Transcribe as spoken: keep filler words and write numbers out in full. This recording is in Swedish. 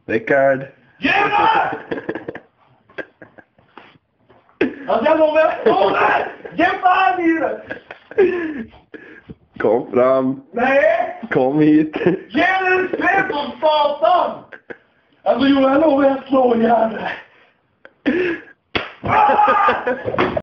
Rickard! Jävlar! Jag ska nog med stålet! Ge fan i det! Kom fram! Nej! Kom hit! Ge den en släpp som satan! Alltså Johan, jag lovar att slå ihjäl dig.